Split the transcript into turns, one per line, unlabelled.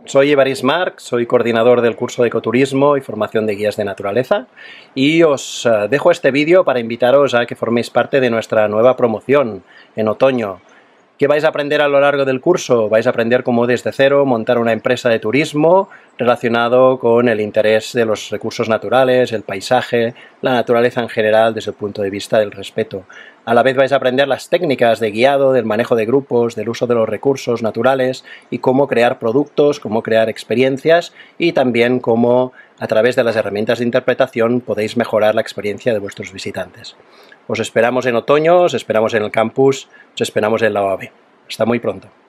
Soy Évarist Marc, soy coordinador del curso de ecoturismo y formación de guías de naturaleza y os dejo este vídeo para invitaros a que forméis parte de nuestra nueva promoción en otoño. ¿Qué vais a aprender a lo largo del curso? Vais a aprender cómo desde cero montar una empresa de turismo relacionado con el interés de los recursos naturales, el paisaje, la naturaleza en general desde el punto de vista del respeto. A la vez vais a aprender las técnicas de guiado, del manejo de grupos, del uso de los recursos naturales y cómo crear productos, cómo crear experiencias y también cómo a través de las herramientas de interpretación podéis mejorar la experiencia de vuestros visitantes. Os esperamos en otoño, os esperamos en el campus, os esperamos en la OAB. Hasta muy pronto.